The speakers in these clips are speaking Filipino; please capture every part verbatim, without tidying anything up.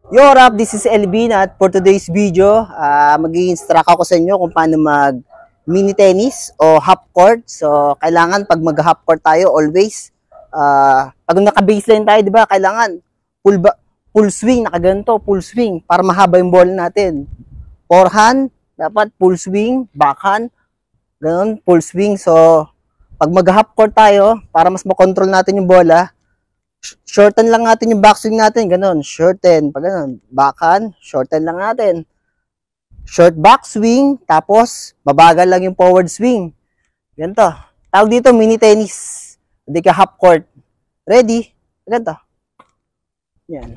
Yo, Rap, this is Elvin at for today's video, uh, mag-i-instruct ako sa inyo kung paano mag mini tennis o half court. So, kailangan pag mag half court tayo, always, uh, pag naka-baseline tayo, di ba, kailangan full, ba full swing, nakaganto, full swing, para mahaba yung ball natin. Forehand, dapat full swing, backhand, ganun, full swing. So, pag mag half court tayo, para mas makontrol natin yung bola, shorten lang natin yung backswing natin, ganun, shorten, pag ganun, backhand, shorten lang natin. Short backswing, tapos, babagal lang yung forward swing. Ganito. Tawag dito, mini tennis. Hindi ka half court. Ready? Ganito. Yan.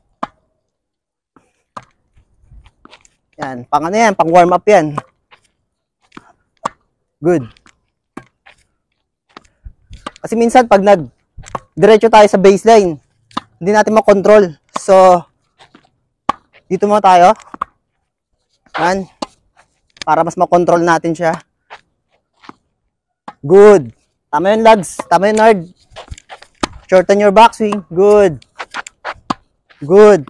Yan. Pang ano yan? Pang warm up yan. Good. Kasi minsan, pag nag diretso tayo sa baseline, hindi natin makontrol. So, dito muna tayo. Yan. Para mas makontrol natin siya. Good. Tama yun, lads. Tama yun, Nard. Shorten your backswing. Good. Good.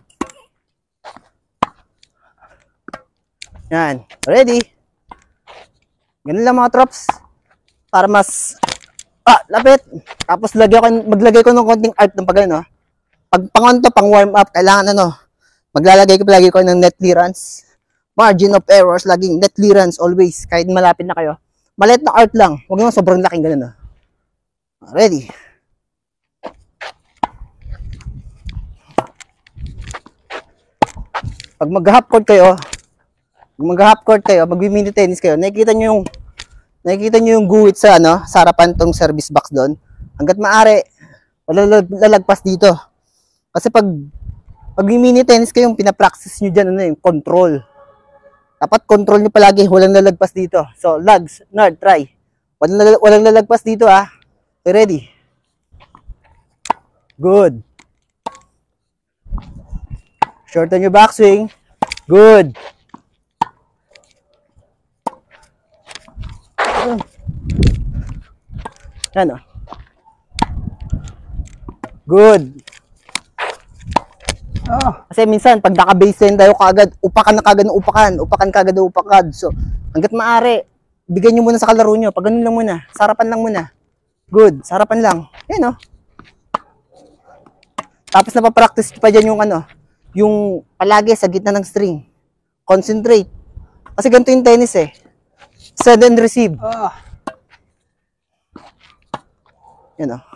Yan. Ready? Ganun lang mga trops. Para mas ah, lapit. Tapos lagay ko, maglagay ko ng konting art ng pag ano. Pag pang to, pang warm up, kailangan ano, maglalagay ko palagi ko ng net clearance. Margin of errors, laging net clearance always, kahit malapit na kayo. Maliit na art lang, huwag naman sobrang laking ganun. Oh. Ready? Pag mag-half court kayo, mag-half court kayo, mag-mini tennis kayo, nakikita nyo yung nakikita nyo yung guhit sa ano, sa harapan tong service box doon. Hangga't maaari, wala lalagpas dito. Kasi pag pag mini tennis kayo, yung pinapractice nyo dyan, ano yung control. Dapat control nyo palagi, walang lalagpas dito. So, lags, Nard, try. Walang, walang lalagpas dito, ah. Okay, ready? Good. Shorten your backswing. Good. Yan, oh. Good. Oh. Kasi minsan, pag naka-baseline tayo kagad, upakan na kagad ng upakan, upakan kagad ng upakan. So, hanggat maaari, bigyan nyo muna sa kalaro nyo. Pag ganun lang muna, sarapan lang muna. Good, sarapan lang. Yan, oh. Tapos napapractice pa dyan yung ano, yung palagi sa gitna ng string. Concentrate. Kasi ganito yung tennis eh. Send and receive. Oh. Yan, oh.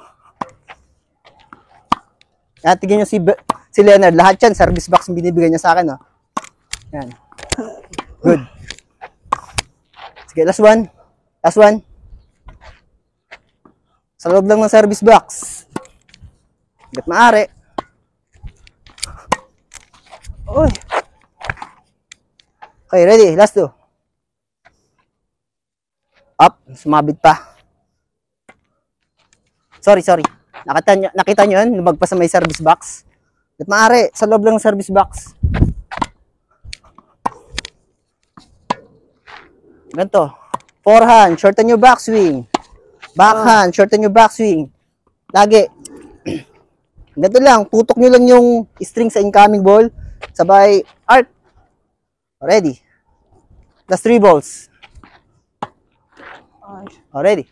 Yan, tignan nyo si, si Leonard. Lahat yan, service box yung binibigay niya sa akin, oh. Yan. Good. Sige, last one. Last one. Sa loob lang ng service box. Hanggat maaari. Uy. Okay, ready. Last two. Up. Sumabit pa. Sorry, sorry. Nakita nyo, nakita nyo yun? Lumagpas sa may service box. At maaari, sa loob lang ng service box. Ganito. Forehand, shorten your backswing. Backhand, shorten your backswing. Lagi. Ganito lang, tutok nyo lang yung string sa incoming ball. Sabay, art. Ready. Last three balls. Already.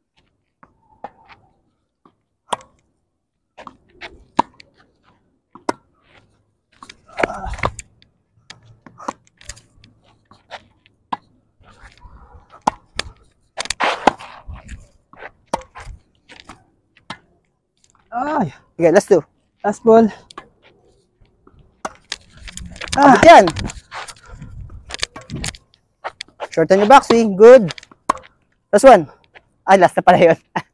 Ay. Okay, last two. Last ball. Ah. Abit yan. Shorten your backswing. Good. Last one. Ay, last na pala yun.